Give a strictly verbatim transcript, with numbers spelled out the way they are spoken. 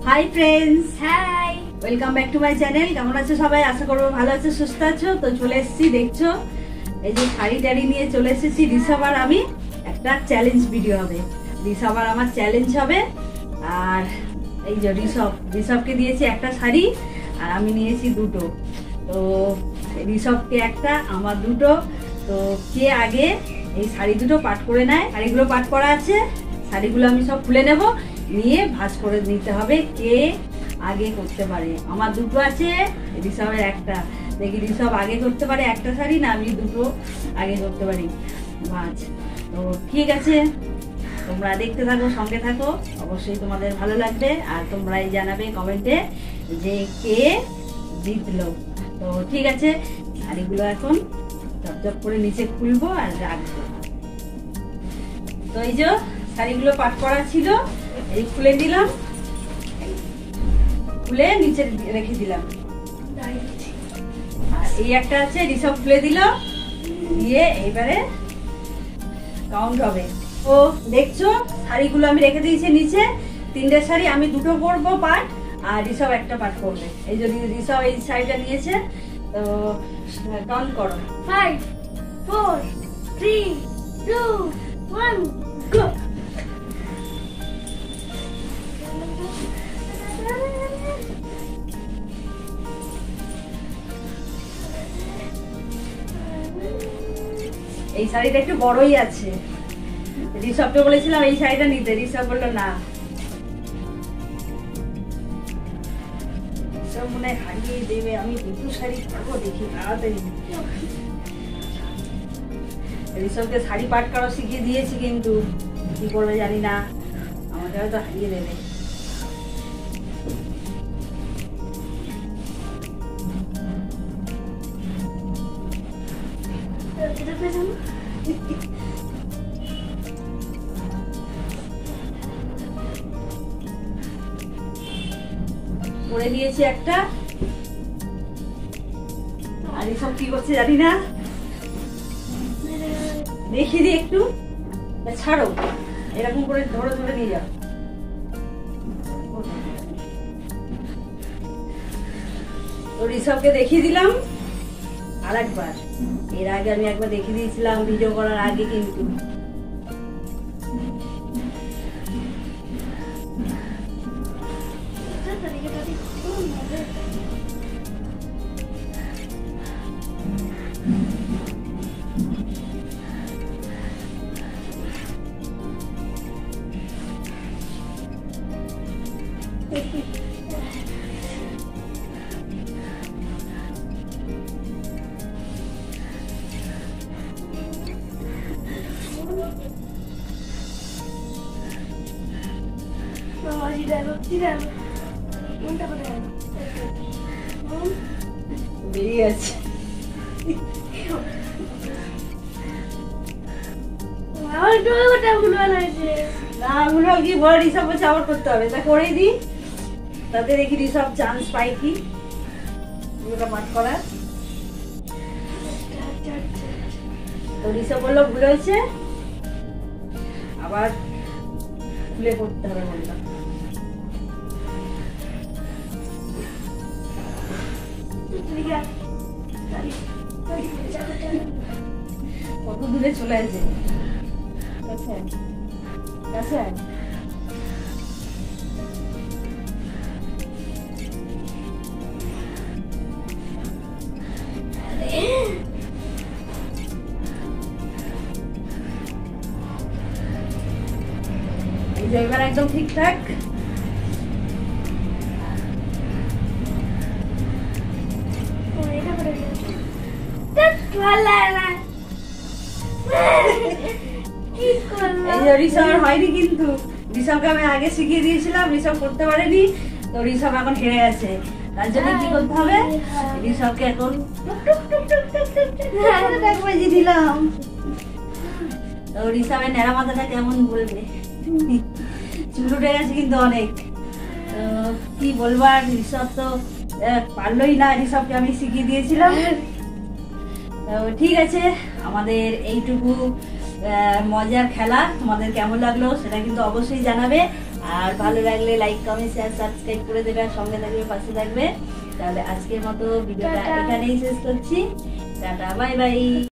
High friends, hi, welcome back to my channel. কেমন আছো সবাই? আশা করবো ভালো আছো, সুস্থ আছো। তো চলে এসেছি, দেখছো এই যে শাড়ি টাড়ি নিয়ে চলে এসেছি। ঋষভ আর আমি একটা চ্যালেঞ্জ ভিডিও হবে, ঋষভ আর আমার চ্যালেঞ্জ হবে। আর এই যে ঋষভ ঋষভকে দিয়েছি একটা শাড়ি আর আমি নিয়েছি দুটো। তো ঋষভকে একটা, আমার দুটো। তো কে আগে এই শাড়ি দুটো পাট করে নেয়, শাড়িগুলো পাট করা আছে, শাড়িগুলো আমি সব খুলে নেব, নিয়ে ভাঁজ করে নিতে হবে কে আগে করতে পারে। আমার দুটো আছে, ঋষভের একটা। দেখি ঋষভ আগে করতে পারে একটা শাড়ি না আমি দুটো আগে করতে পারি ভাঁজ। তো ঠিক আছে, তোমরা দেখতে থাকো, সঙ্গে থাকো, অবশ্যই তোমাদের ভালো লাগবে। আর তোমরাই জানাবে কমেন্টে যে কে জিতলো। তো ঠিক আছে, শাড়িগুলো এখন চকচক করে নিচে খুলবো আর রাখবো। তো এই যে শাড়িগুলো পাট করা ছিল, এই খুলে দিলাম, খুলে নিচে রেখে দিলাম। আর এই একটা আছে, ঋষভ খুলে দিল, দিয়ে এবারে কাউন্ট হবে। তো দেখছো শাড়িগুলো আমি রেখে দিয়েছি নিচে, তিনটে শাড়ি, আমি দুটো করবো পাট আর ঋষভ একটা পাট করবে। এই যদি ঋষভ এই শাড়িটা নিয়েছে, তো কাউন্ট করো। Five, four, three, two, one, go. এই শাড়িটা একটু বড়ই আছে, ঋষভকে বলেছিলাম এই শাড়িটা নিতে, ঋষভ বললো না। সব মনে হয় হারিয়ে দেবে, আমি দুটো শাড়ি পাবো, দেখি তাড়াতাড়ি। ঋষভকে শাড়ি পাট করা শিখিয়ে দিয়েছি, কিন্তু কি করবে জানি না, আমাকে হয়তো হারিয়ে দেবে। করে দিয়েছি একটা, আর এসব কি করছে জানি না, দেখিয়ে দিই একটু। ছাড়ো, এরকম করে ধরে ধরে নিয়ে যাও। তো ঋষভকে দেখিয়ে দিলাম আর একবার, এর আগে আমি একবার দেখিয়ে দিয়েছিলাম ভিডিও করার আগে, কিন্তু বেরিয়ে আছে। কি বল, ঋষভ বলছে আবার করতে হবে, তা করেই দিই, তাতে দেখি ঋষভ চান্স পাই কি ওটা পাঠ করার। তো ঋষভ বললো ভুল হয়েছে, আবার খুলে করতে হবে বললাম। কত দূরে চলে আছে, কাছে কাছে এই যে এবার একদম ঠিকঠাক। ঋষভ হয়নি, কিন্তু ঋষভকে আমি আগে শিখিয়ে দিয়েছিলাম, ঋষভ করতে পারেনি। তো ঋষভ এখন হেরে গেছে, তার জন্য কি করতে হবে, ঋষভকে এখন বাজিয়ে দিলাম। তো ঋষভের ন্যাড়া মাথাটা কেমন বলবে, চুল উঠে গেছে কিন্তু অনেক। তো কি বলবার, ঋষভ তো পারলোই না, ঋষভকে আমি শিখিয়ে দিয়েছিলাম। তো ঠিক আছে, আমাদের এইটুকু মজার খেলা তোমাদের কেমন লাগলো সেটা কিন্তু অবশ্যই জানাবে। আর ভালো লাগলে লাইক কমেন্ট শেয়ার সাবস্ক্রাইব করে দেবে, আর সঙ্গে থাকবে, পাশে থাকবে। তাহলে আজকের মতো ভিডিওটা এখানেই শেষ করছি। Tata, bye by.